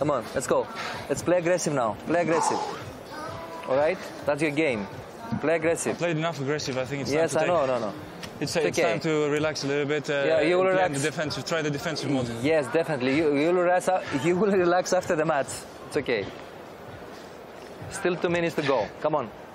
Come on, let's go. Let's play aggressive now. Play aggressive. All right? That's your game. Play aggressive. I played enough aggressive. I think it's yes, time to I know. No. It's time to relax a little bit. Yeah, you will relax. The defensive. Try the defensive mode. Yes, definitely. You will relax after the match. It's okay. Still 2 minutes to go. Come on.